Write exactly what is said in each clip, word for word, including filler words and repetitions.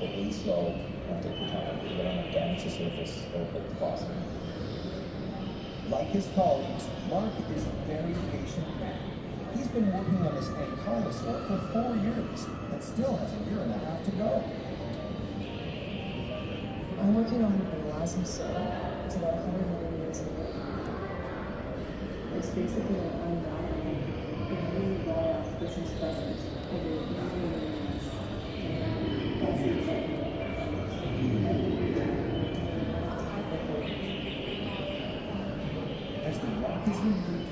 quickly, so don't take your time. You don't want to damage the surface of the faucet. Like his colleagues, Mark is a very patient man. He's been working on his ankylosaur for four years and still has a year and a half to go. I'm working on an elasmosaur. It's about one hundred millimeters in length. It's basically an unraveling. It really wall off this is present over fifteen minutes. As the rock is removed,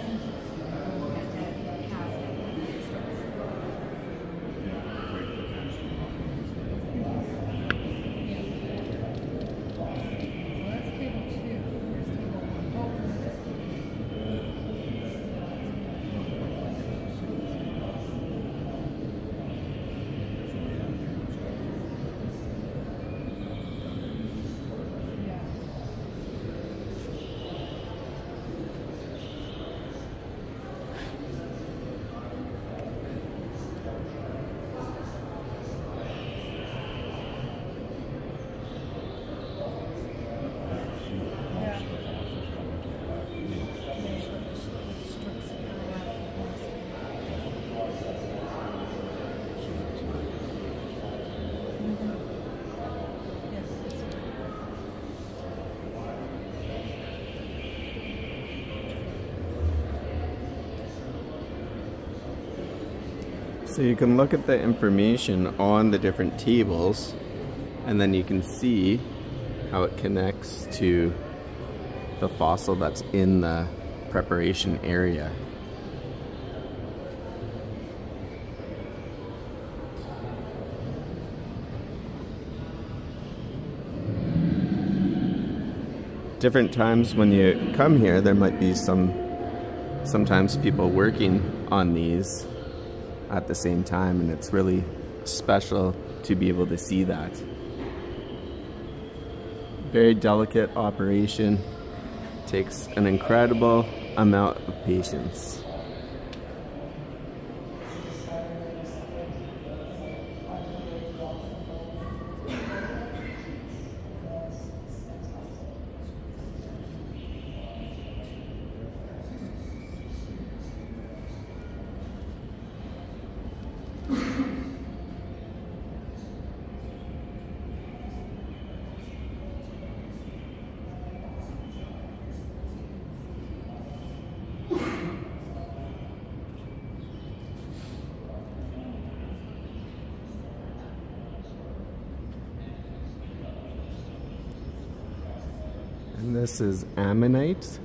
so you can look at the information on the different tables, and then you can see how it connects to the fossil that's in the preparation area. Different times when you come here, there might be some sometimes people working on these at the same time, and it's really special to be able to see that. Very delicate operation, takes an incredible amount of patience. And this is ammonite.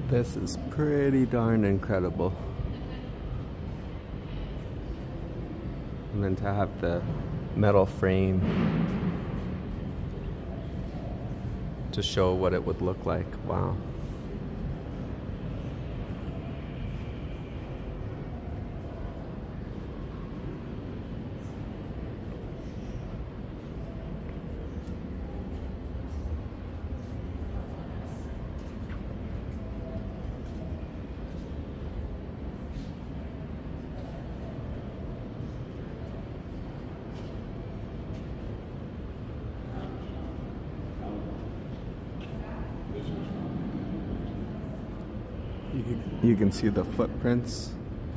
This is pretty darn incredible. And then to have the metal frame to show what it would look like. Wow. You can, you can see the footprints.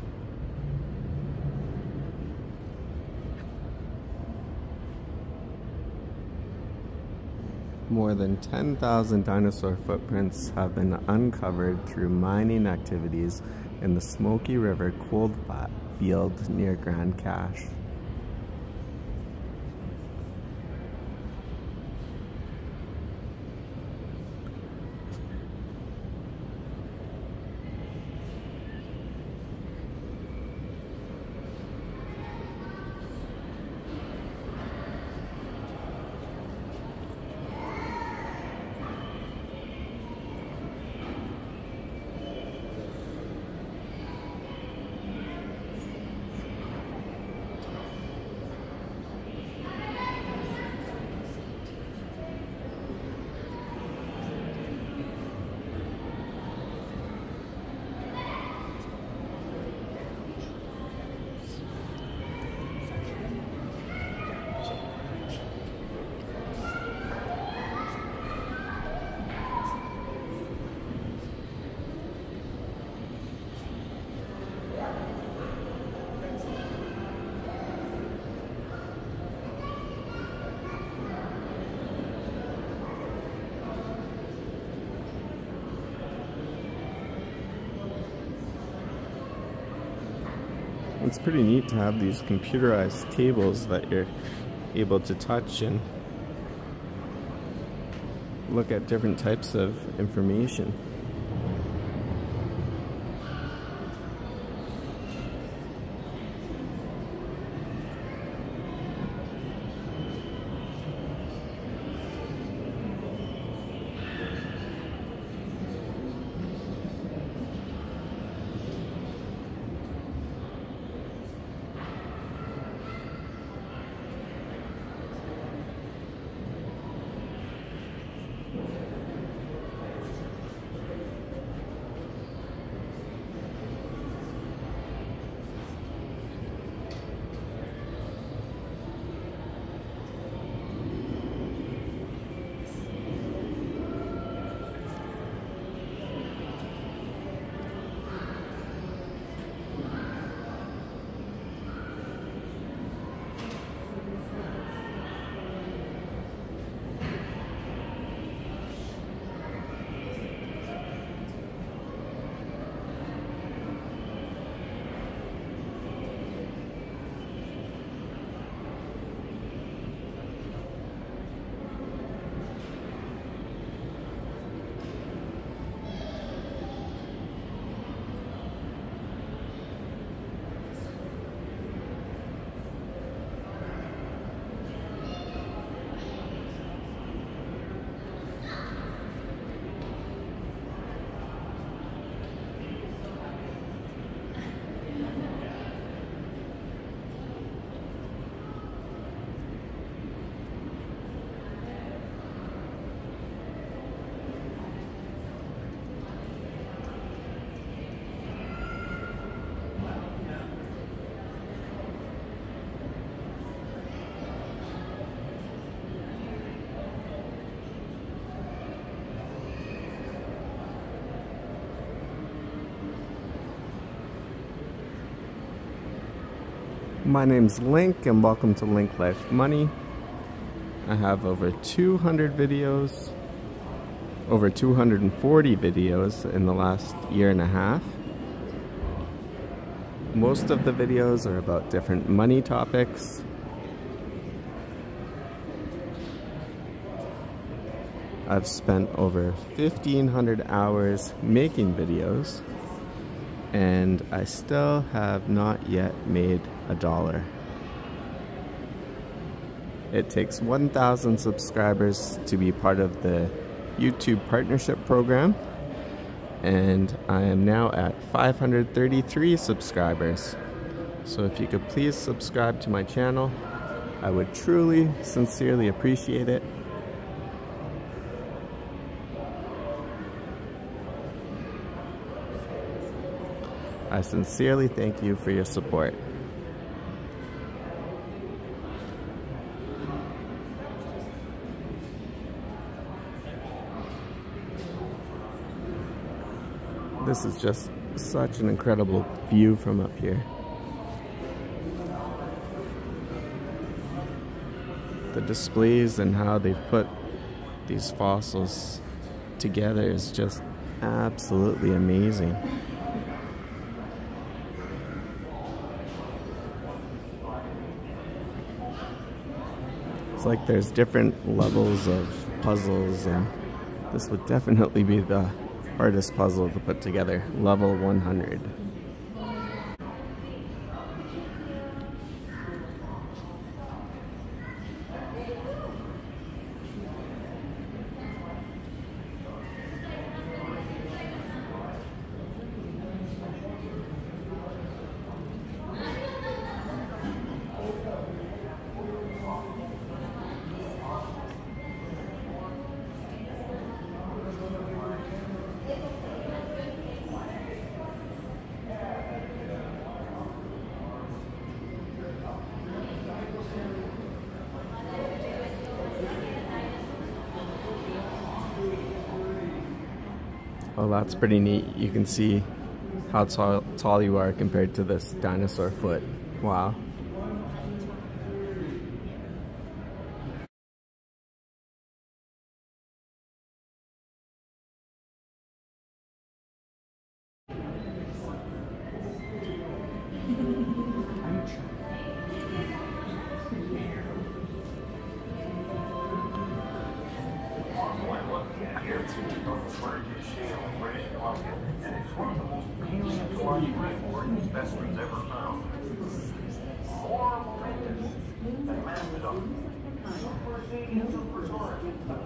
More than ten thousand dinosaur footprints have been uncovered through mining activities in the Smoky River coal field near Grande Cache. It's pretty neat to have these computerized tables that you're able to touch and look at different types of information. My name's Link and welcome to Link Life Money. I have over two hundred videos, over two hundred forty videos in the last year and a half. Most of the videos are about different money topics. I've spent over fifteen hundred hours making videos, and I still have not yet made a dollar. It takes one thousand subscribers to be part of the YouTube partnership program, and I am now at five hundred thirty-three subscribers. So if you could please subscribe to my channel, I would truly, sincerely appreciate it. I sincerely thank you for your support. This is just such an incredible view from up here. The displays and how they've put these fossils together is just absolutely amazing. It's like there's different levels of puzzles, and this would definitely be the hardest puzzle to put together, level one hundred. Oh, that's pretty neat. You can see how tall, tall you are compared to this dinosaur foot. Wow. Specimens ever found. More momentous than Mastodon. Super seeing super smart.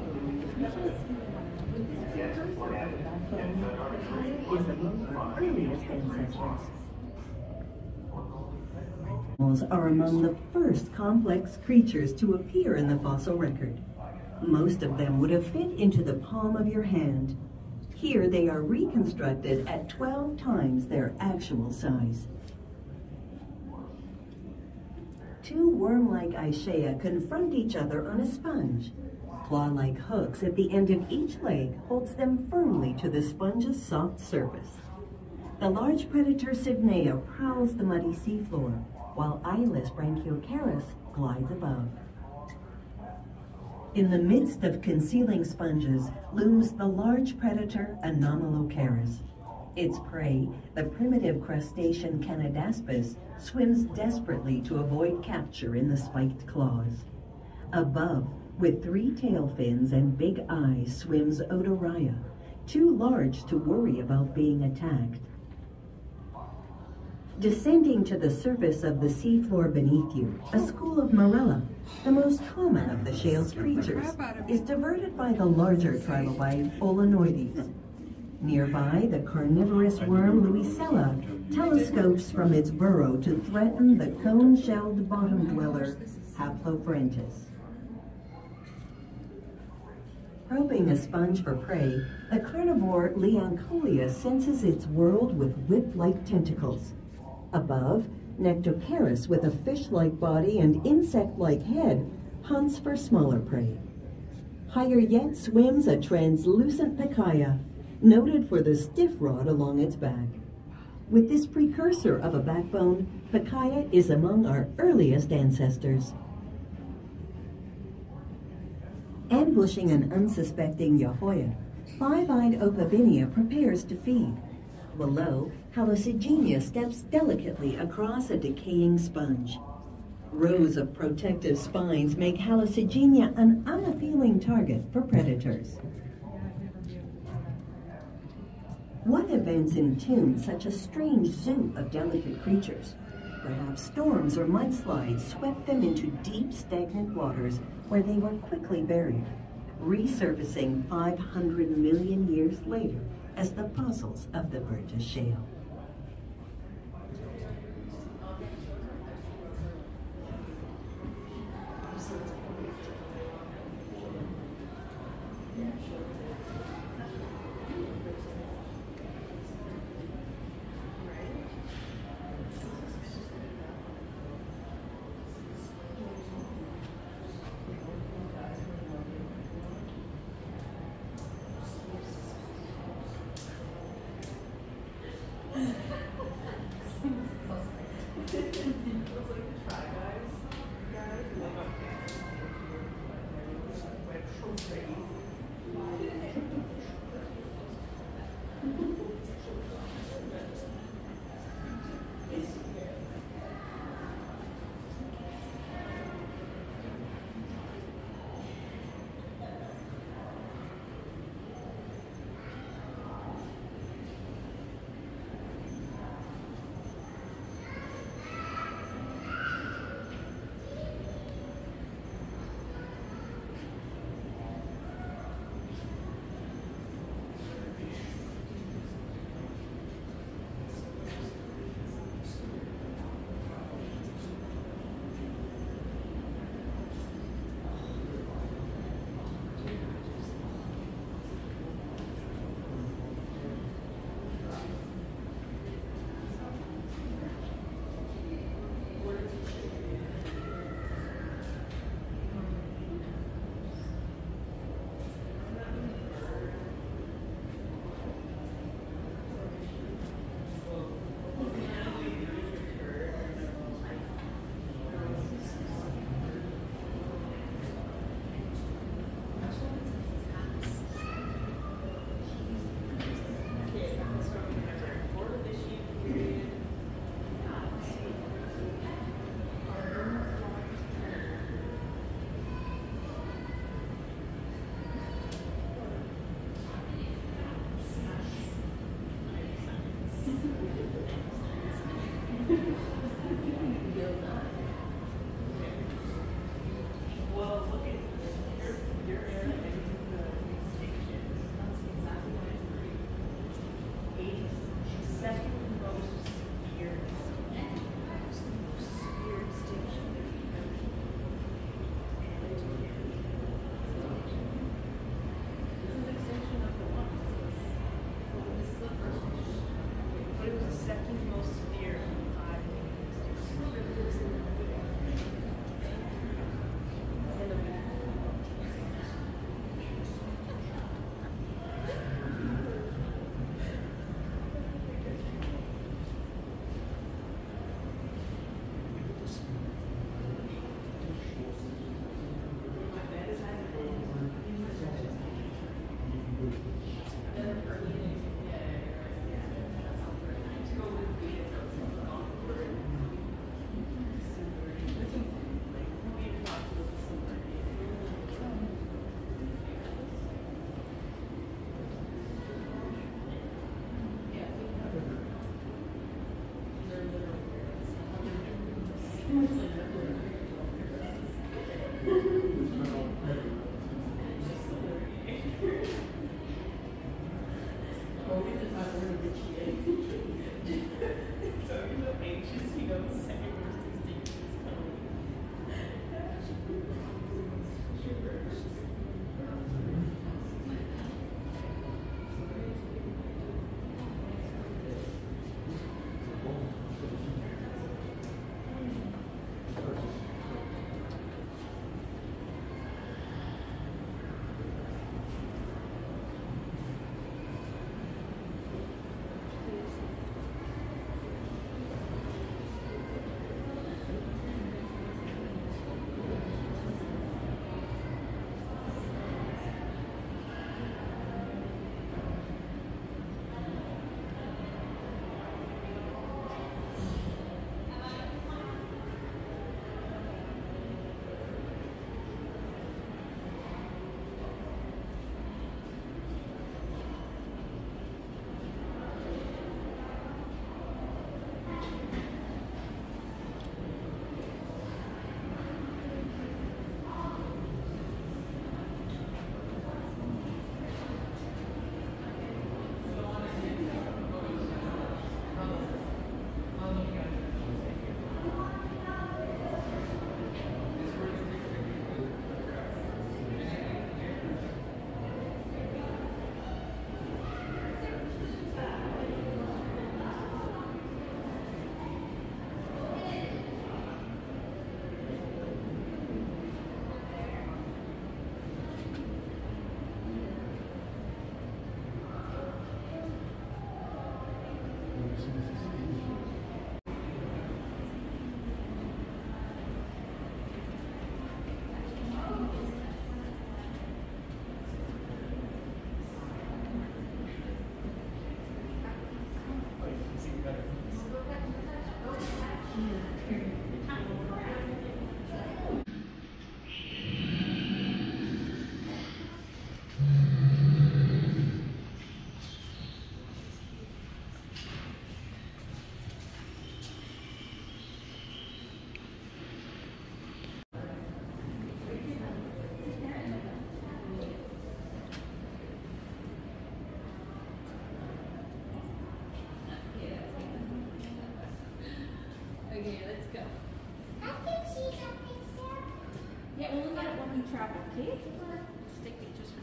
Yes, what happened? Animals are among the first complex creatures to appear in the fossil record. Most of them would have fit into the palm of your hand. Here they are reconstructed at twelve times their actual size. Two worm-like Aishea confront each other on a sponge. Claw-like hooks at the end of each leg holds them firmly to the sponge's soft surface. The large predator Sivnea prowls the muddy seafloor, while eyeless Branchiocharis glides above. In the midst of concealing sponges looms the large predator Anomalocaris. Its prey, the primitive crustacean Canidaspis, swims desperately to avoid capture in the spiked claws. Above, with three tail fins and big eyes, swims Odorrhea, too large to worry about being attacked. Descending to the surface of the seafloor beneath you, a school of Marella, the most common of the shale's creatures, is diverted by the larger trilobite Olenoides. Nearby, the carnivorous worm Luisella telescopes from its burrow to threaten the cone-shelled bottom dweller Haplopharentis. Probing a sponge for prey, the carnivore Leancholia senses its world with whip-like tentacles. Above, Nectocaris, with a fish-like body and insect-like head, hunts for smaller prey. Higher yet swims a translucent Pikaia, noted for the stiff rod along its back. With this precursor of a backbone, Pikaia is among our earliest ancestors. Ambushing an unsuspecting Yahoya, five-eyed Opabinia prepares to feed. Below, Hallucigenia steps delicately across a decaying sponge. Rows of protective spines make Hallucigenia an unappealing target for predators. What events entomb such a strange zoo of delicate creatures? Perhaps storms or mudslides swept them into deep, stagnant waters where they were quickly buried, resurfacing five hundred million years later as the fossils of the Burgess Shale.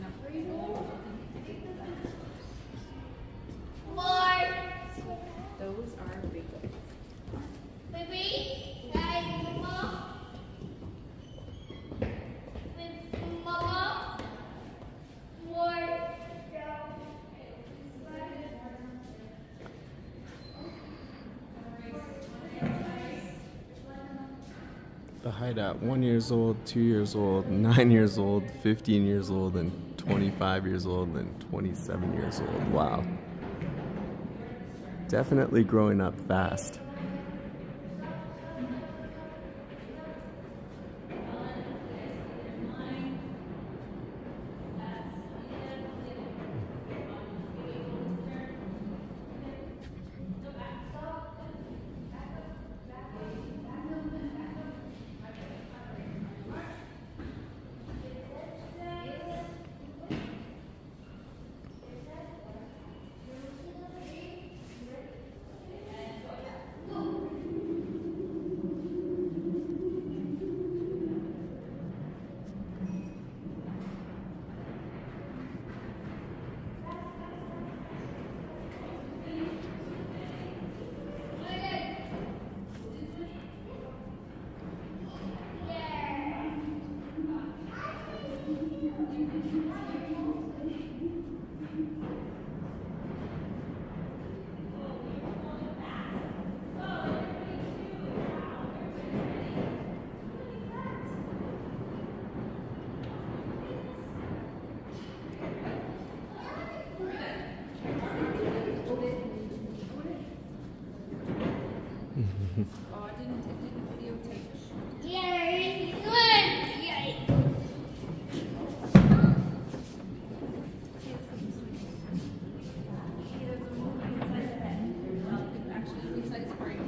Those are big ones. Baby, guys, mama. Mama. More. The hideout, one years old, two years old, nine years old, fifteen years old, and twenty-five years old, and twenty-seven years old. Wow. Definitely growing up fast. Oh, I didn't take the videotape. Yay! Good! Yay! Actually, inside is great.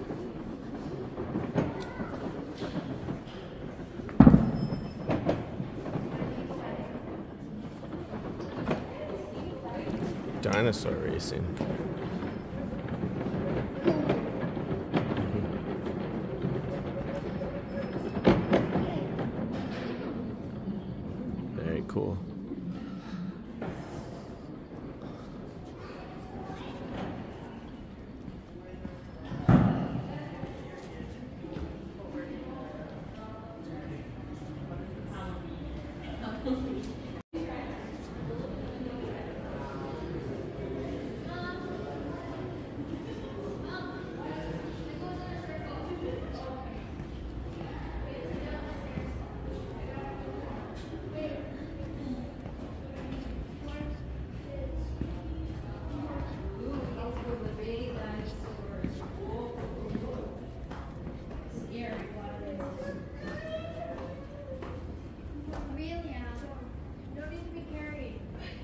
Dinosaur racing. Very cool. Really? You don't need to be carried.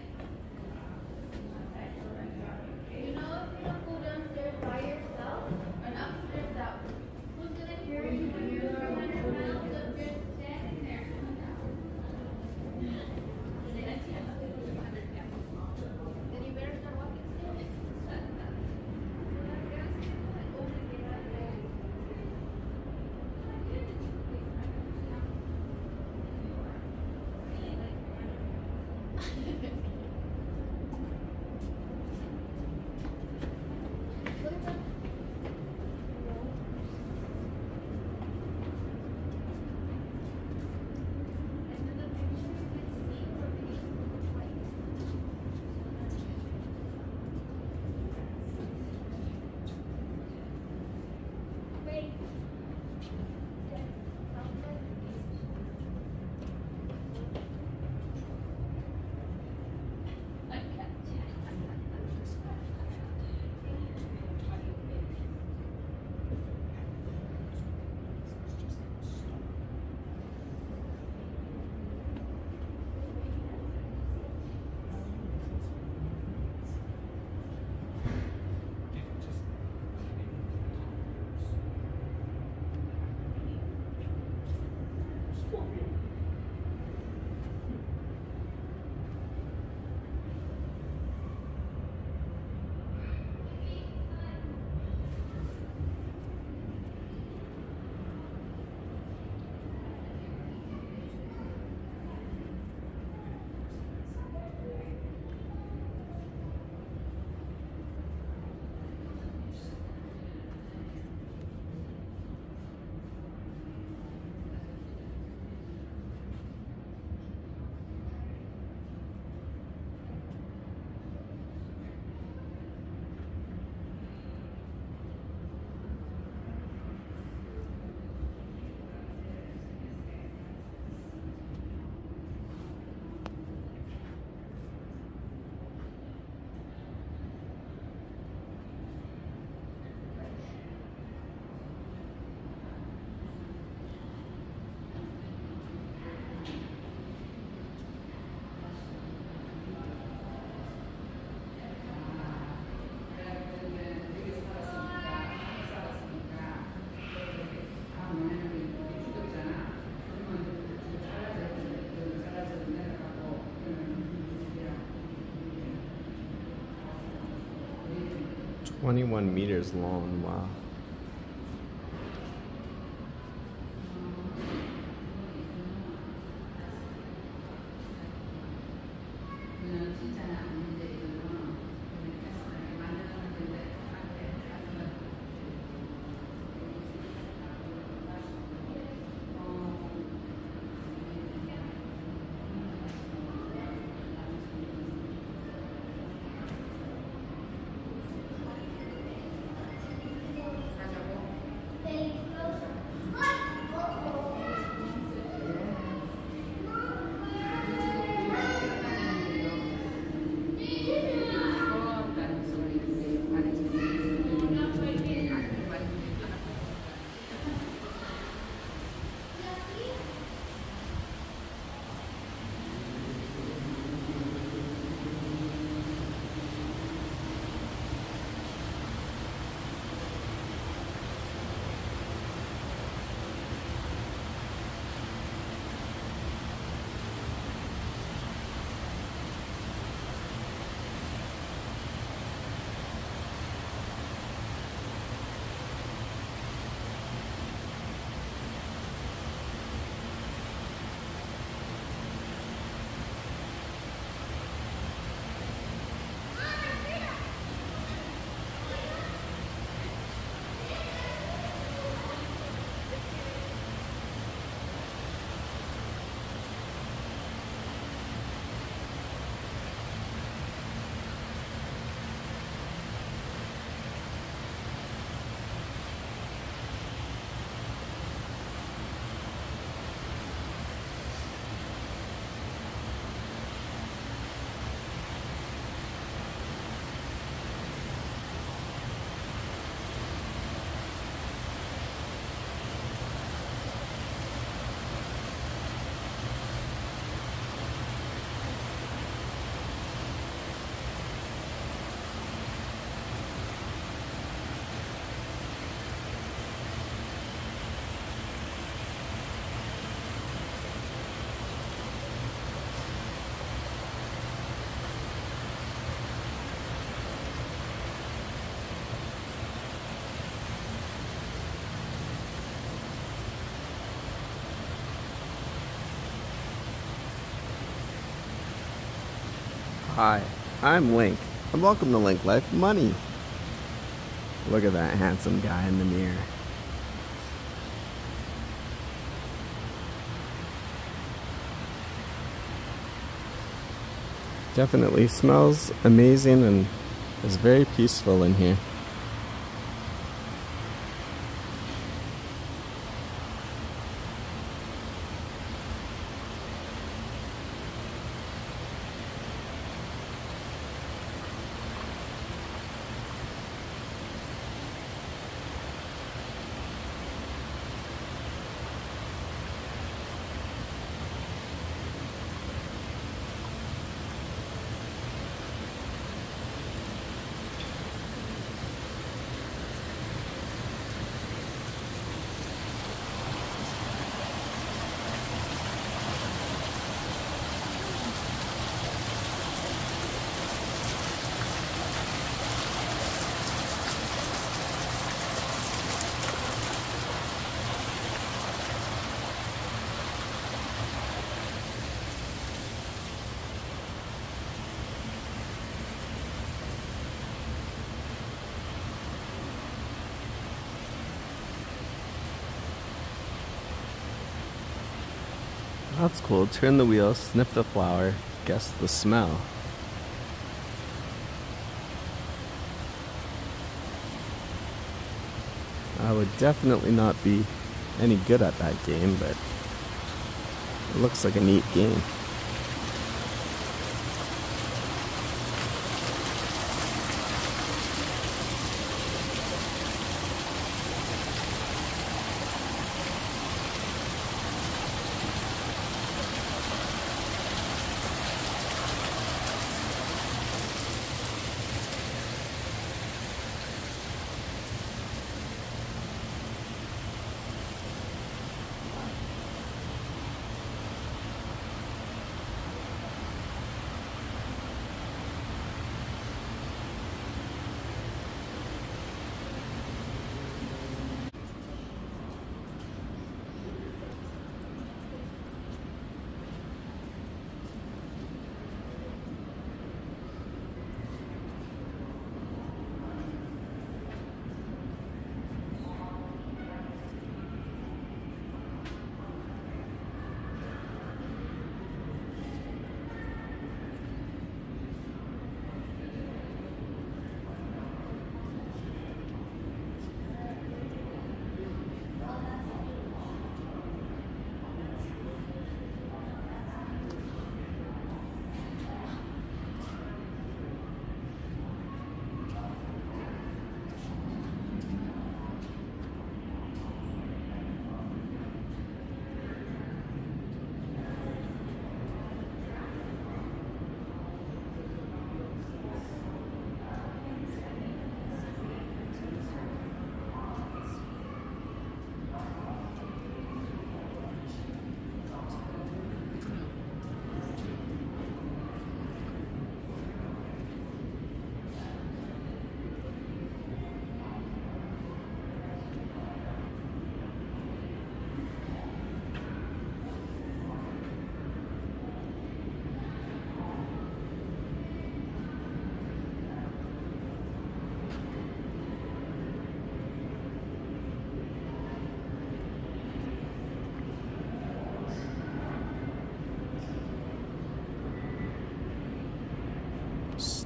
You know, if you don't go downstairs by yourself, and upstairs out, who's gonna carry you when you're three hundred pounds up there standing there? Then you better start walking slowly. twenty-one meters long, wow. Hi, I'm Link, and welcome to Link Life Money. Look at that handsome guy in the mirror. Definitely smells amazing and is very peaceful in here. That's cool. Turn the wheel, sniff the flower, guess the smell. I would definitely not be any good at that game, but it looks like a neat game.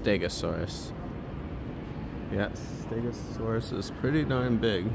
Stegosaurus. Yeah, Stegosaurus is pretty darn big.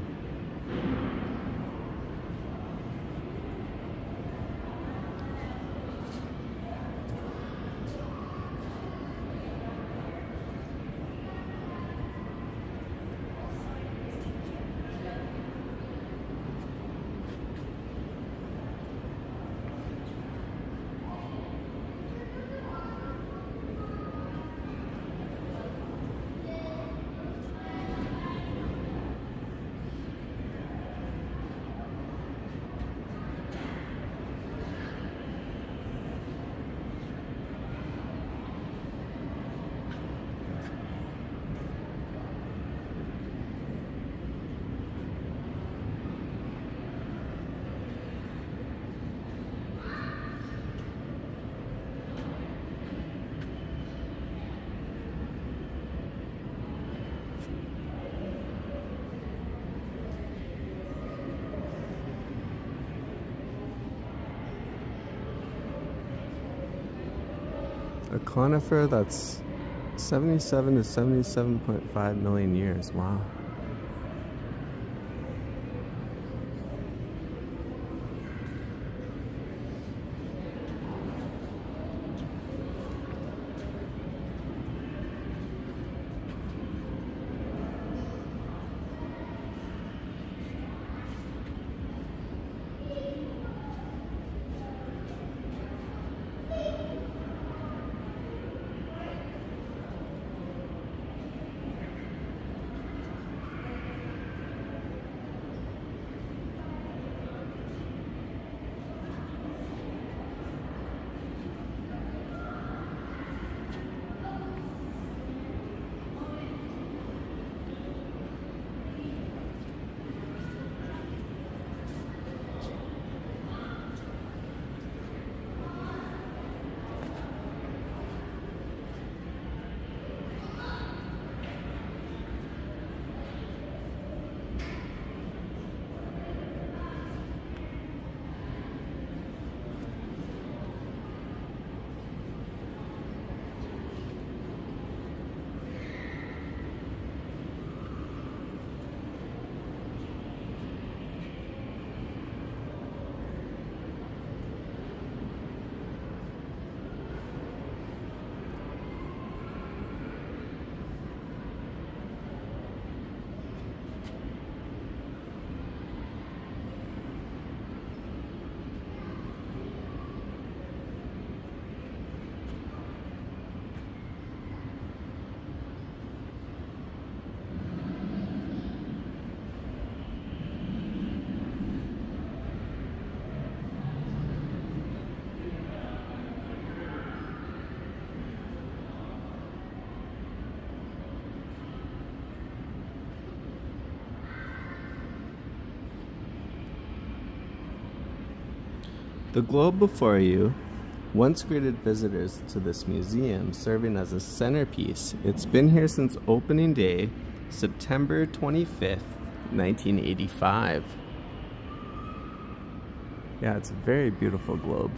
A conifer that's seventy-seven to seventy-seven point five million years. Wow. The globe before you once greeted visitors to this museum, serving as a centerpiece. It's been here since opening day, September twenty-fifth, nineteen eighty-five. Yeah, it's a very beautiful globe.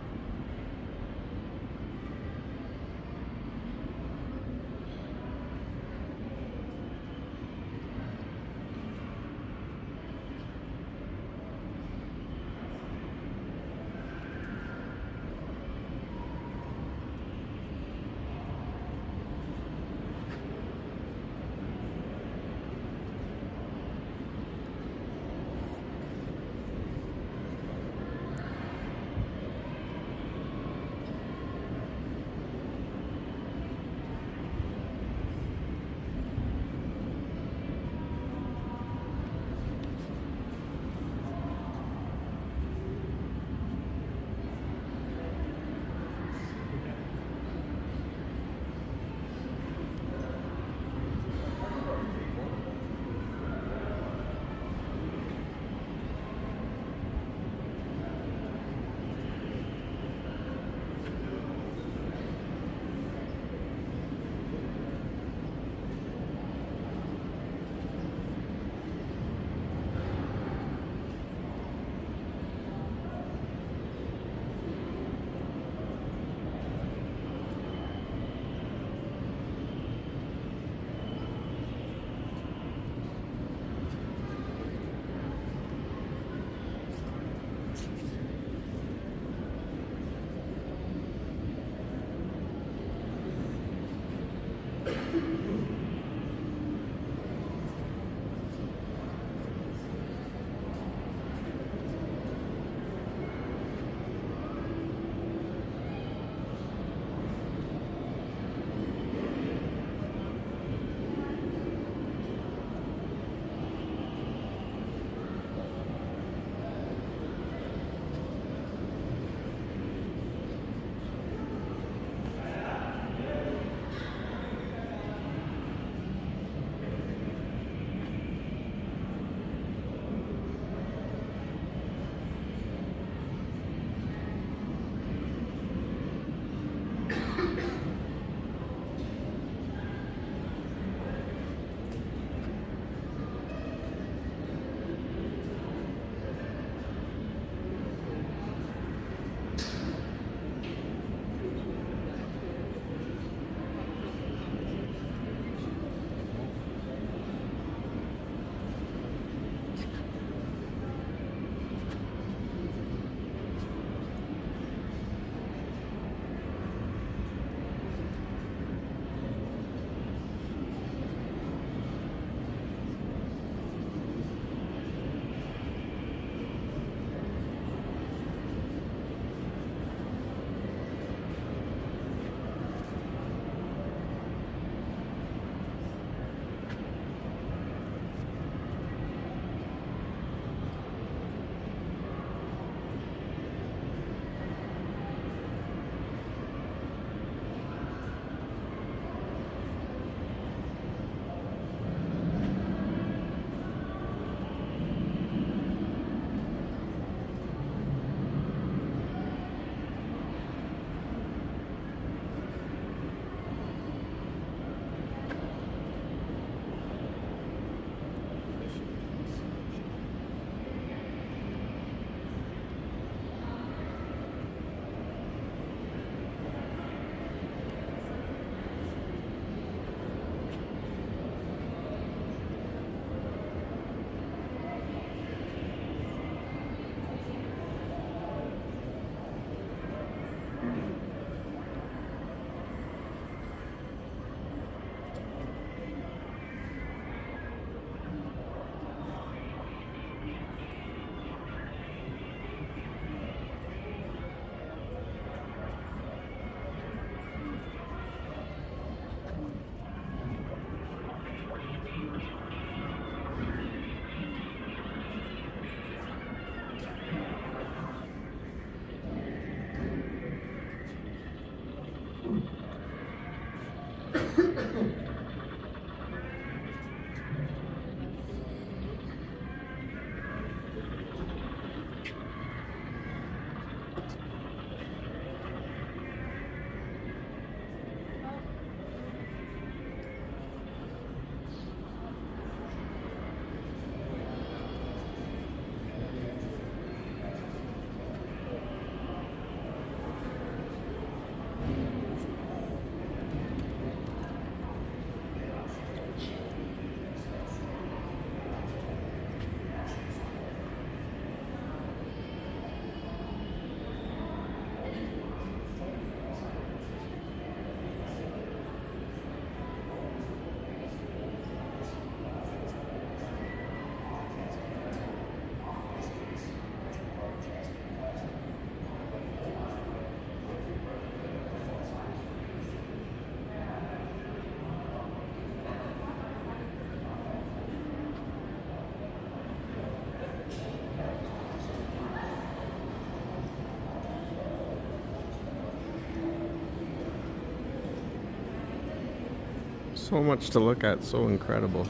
So much to look at, so incredible.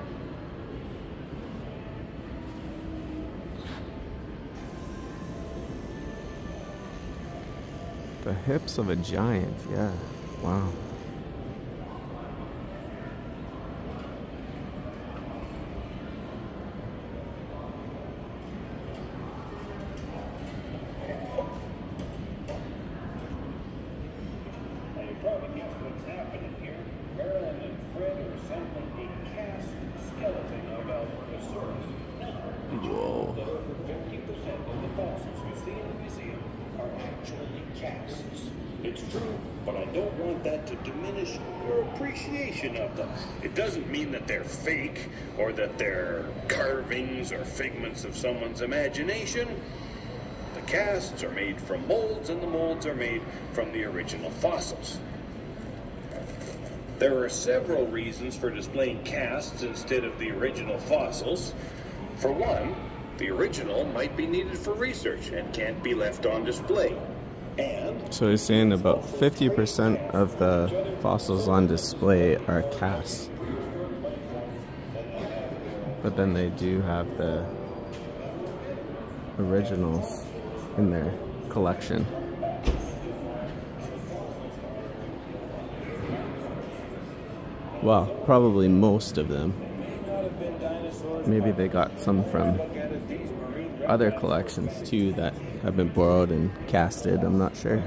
The hips of a giant, yeah, wow. Whoa. fifty percent of the fossils we see in the museum are actually casts. It's true, but I don't want that to diminish your appreciation of them. It doesn't mean that they're fake or that they're carvings or figments of someone's imagination. The casts are made from molds, and the molds are made from the original fossils. There are several reasons for displaying casts instead of the original fossils. For one, the original might be needed for research and can't be left on display. And so he's saying about fifty percent of the fossils on display are casts. But then they do have the originals in their collection. Well, probably most of them. Maybe they got some from other collections too that have been borrowed and casted, I'm not sure.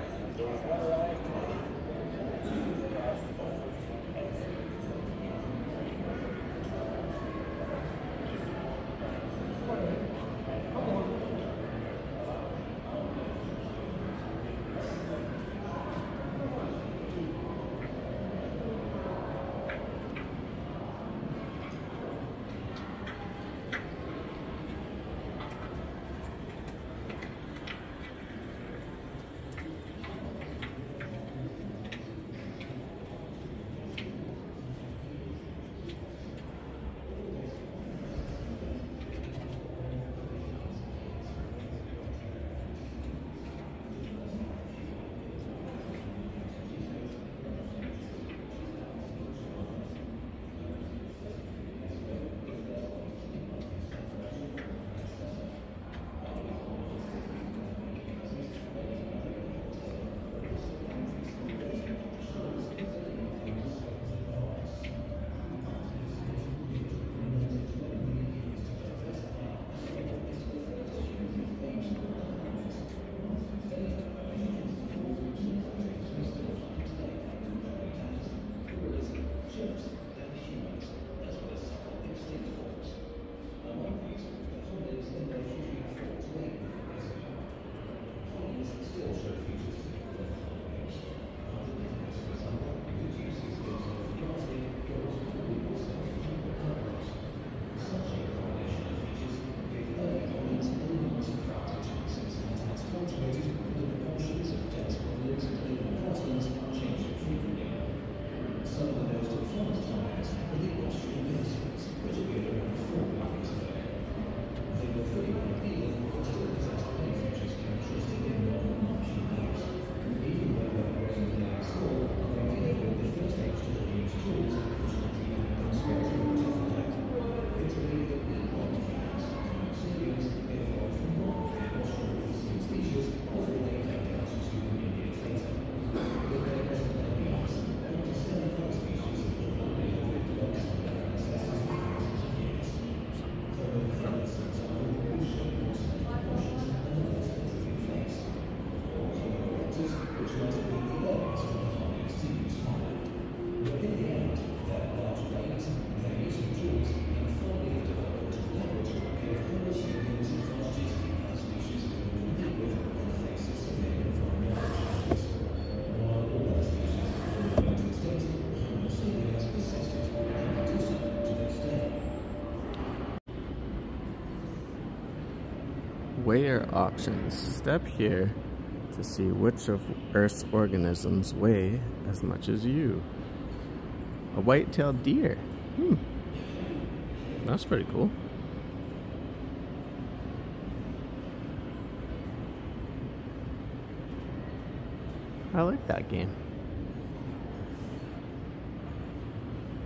Weigh your options. Step here to see which of Earth's organisms weigh as much as you. A white-tailed deer. Hmm. That's pretty cool. I like that game.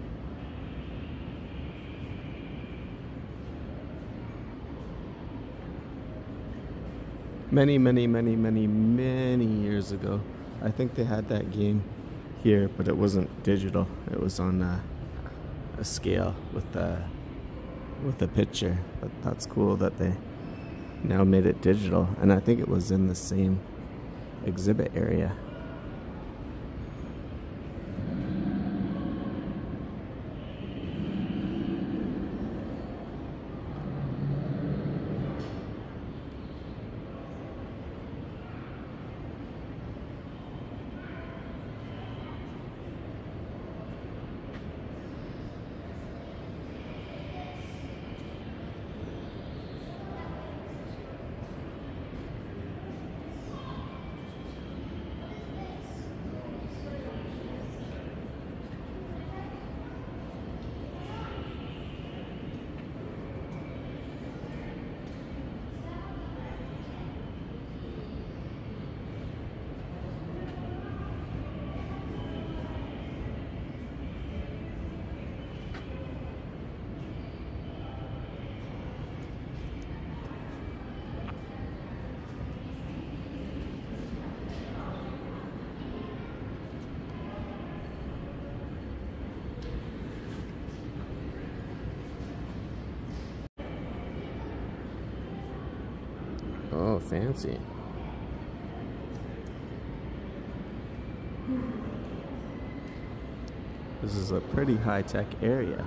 many, many, many, many, many years ago. I think they had that game here, but it wasn't digital. It was on uh, a scale with the with a picture. But that's cool that they now made it digital, and I think it was in the same exhibit area. Oh, fancy. This is a pretty high-tech area.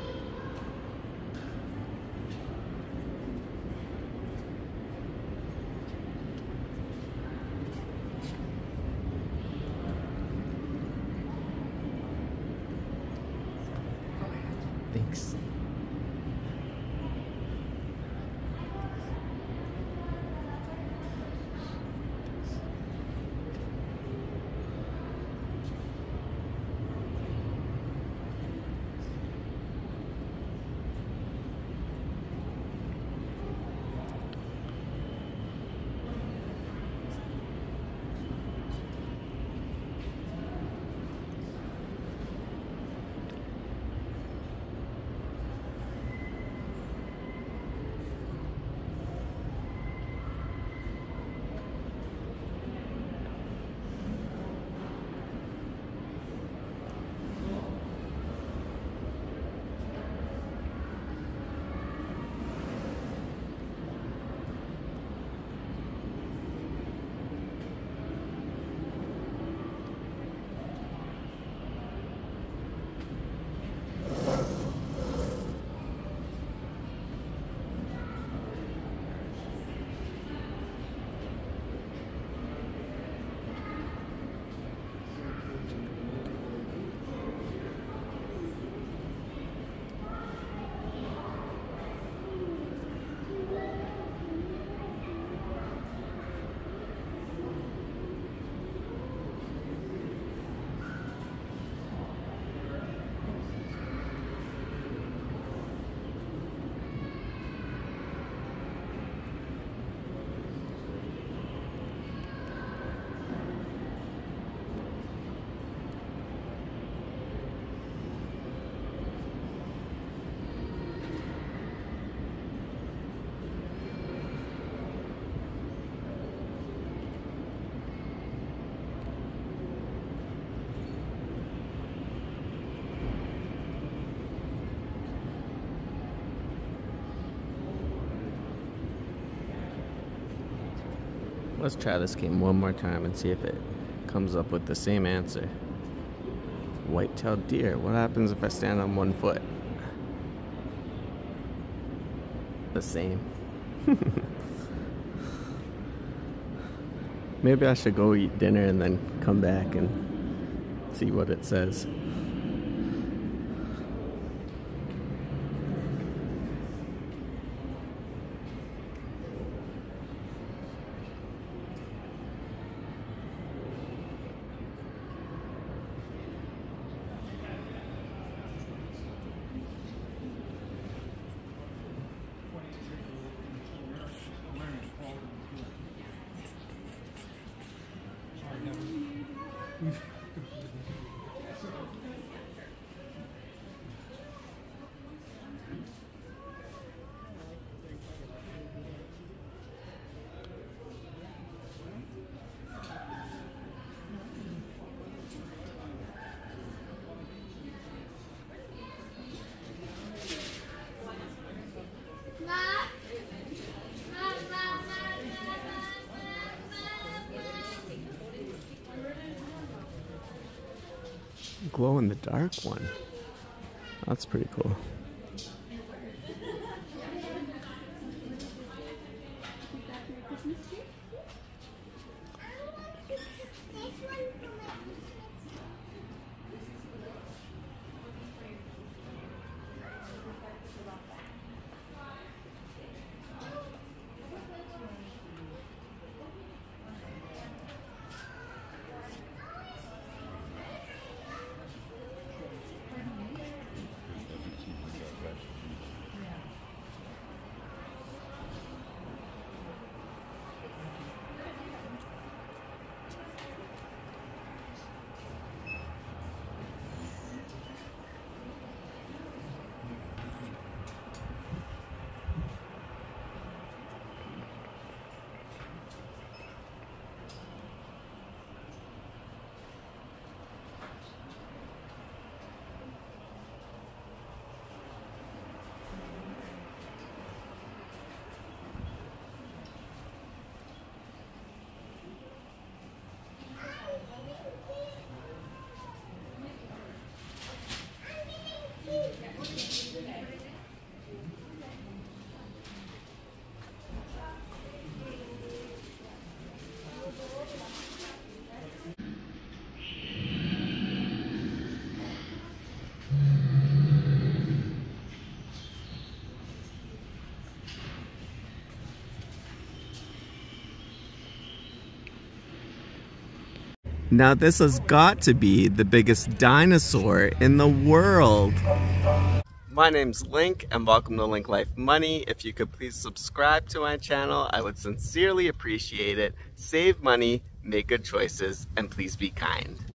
Thanks. Let's try this game one more time and see if it comes up with the same answer. White-tailed deer. What happens if I stand on one foot? The same. Maybe I should go eat dinner and then come back and see what it says. glow in the dark one. That's pretty cool. Now this has got to be the biggest dinosaur in the world. My name's Link and welcome to Link Life Money. If you could please subscribe to my channel, I would sincerely appreciate it. Save money, make good choices, and please be kind.